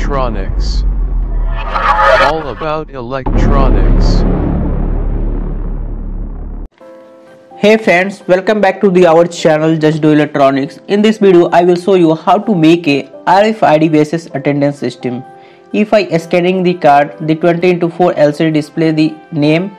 electronics. All about electronics. Hey friends, welcome back to our channel Just Do Electronics. In this video, I will show you how to make a RFID basis attendance system. If I scanning the card, the 20x4 LCD display the name,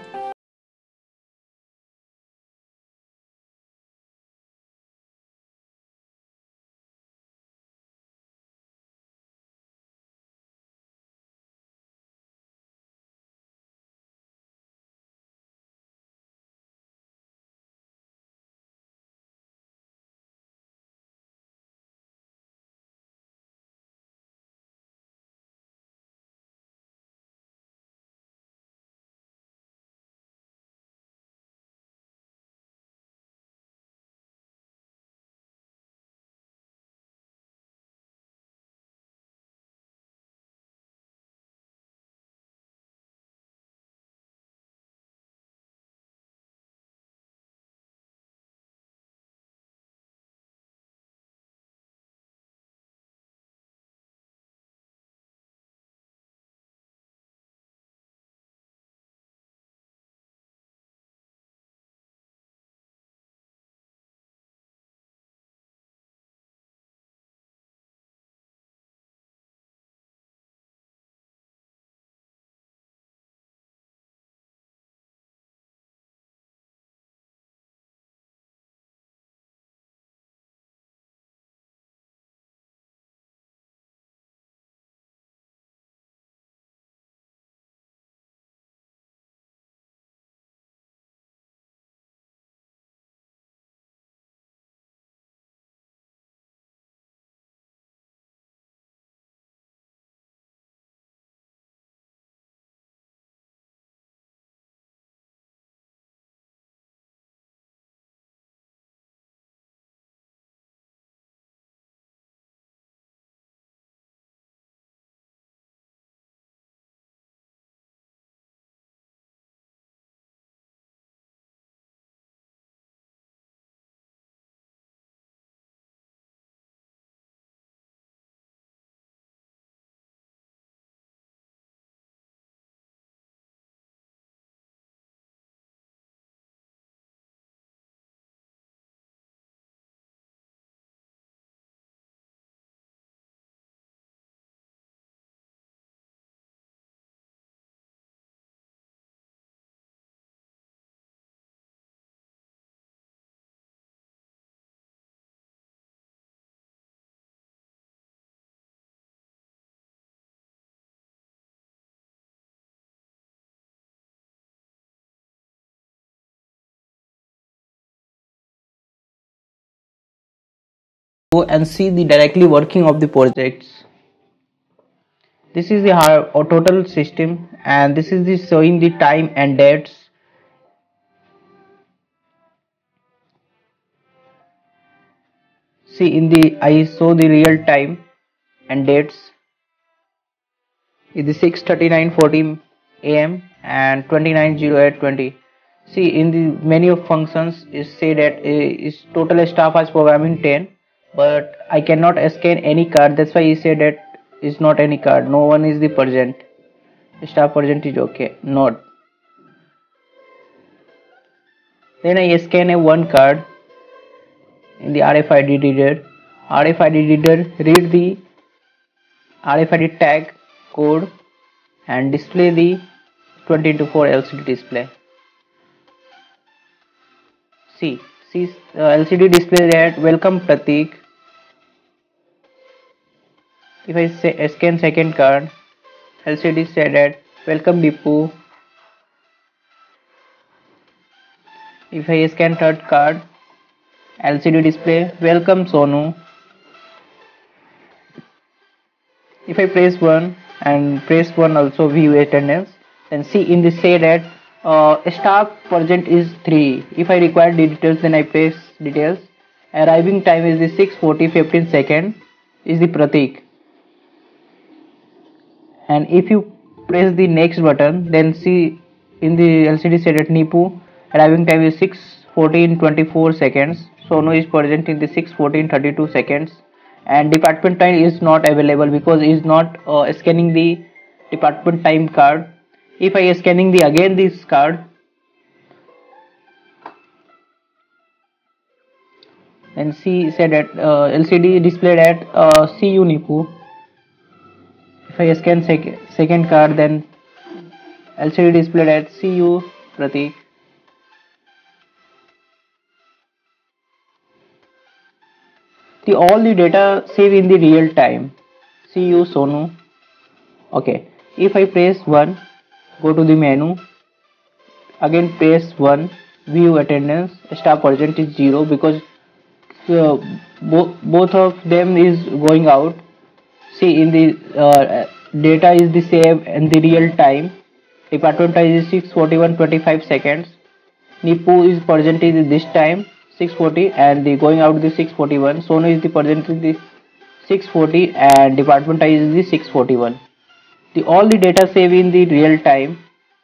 go and see the directly working of the projects. This is the total system, and this is the showing the time and dates. See in the I show the real time and dates. It is 6:39:40 am and 29:08:20. See in the menu of functions is say that is total staff as programming 10, but I cannot scan any card. That's why he said that is not any card. No one is the present. Staff present is okay. Not. Then I scan a one card in the RFID reader. RFID reader read the RFID tag code and display the 20x4 LCD display. See LCD display that welcome Pratik. If I say scan second card, LCD said that welcome Bipu. If I scan third card, LCD display welcome Sonu. If I press 1 and press 1 also view attendance, then see in this say that staff present is 3. If I require the details, then I press details. Arriving time is the 6:40:15 second is the Pratik. And if you press the next button, then see in the LCD say that Nipu arriving time is 6:14:24 seconds. Sonu is present in the 6:14:32 seconds, and department time is not available because is not scanning the department time card. If I scanning the again this card, then see said at LCD displayed at CU Nipu. If I scan second card, then LCD displayed at CU Pratik. All the data save in the real time. CU Sonu. Okay. If I press 1, go to the menu. Again press 1, view attendance. Staff present is 0 because both of them is going out. See in the data is the same in the real time. Department time is 6:41:25 seconds. Nipu is present is this time 6:40 and the going out is 6:41. Sonu is the present is the 6:40 and department time is the 6:41. All the data save in the real time.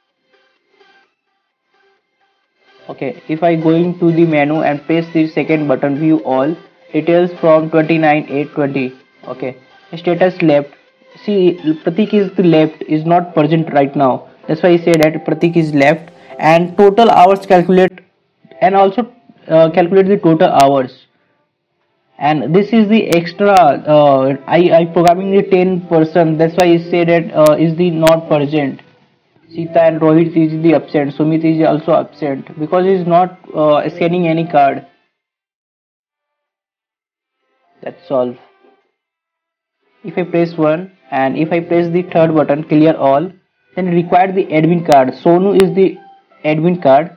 Okay, if I going to the menu and press the second button, view all details from 29/8/20. Okay, status left. See, Pratik is the left is not present right now. That's why I say that Pratik is left, and total hours calculate, and also calculate the total hours. And this is the extra. I programming the 10%. That's why I say that is the not present. Sita and Rohit is the absent. Sumit is also absent because he is not scanning any card. That's all. If I press 1 and if I press the third button, clear all, then require the admin card. Sonu is the admin card.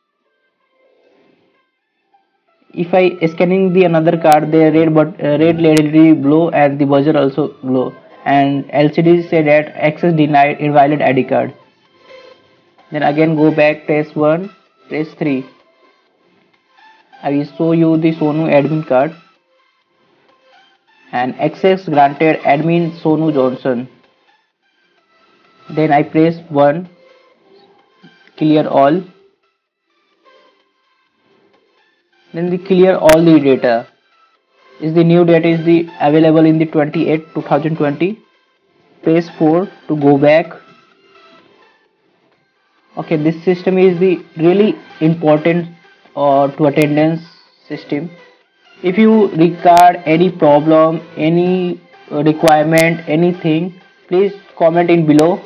If I scanning the another card, the red LED glow and the buzzer also glow, and LCD say that access denied, invalid ID card. Then again go back, press 1, press 3. I will show you the Sonu admin card and access granted admin Sonu Johnson. Then I press 1, clear all. Then the clear all the data. Is the new data is the available in the 28/2020. Press 4 to go back. Okay, this system is the really important to attendance system. If you record any problem, any requirement, anything, please comment in below.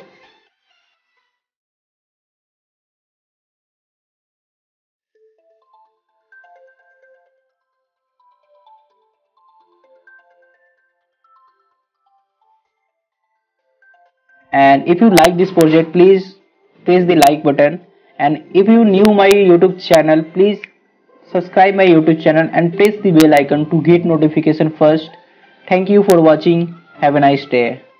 And if you like this project, please press the like button. And if you new my YouTube channel, please subscribe my YouTube channel and press the bell icon to get notification first. Thank you for watching. Have a nice day.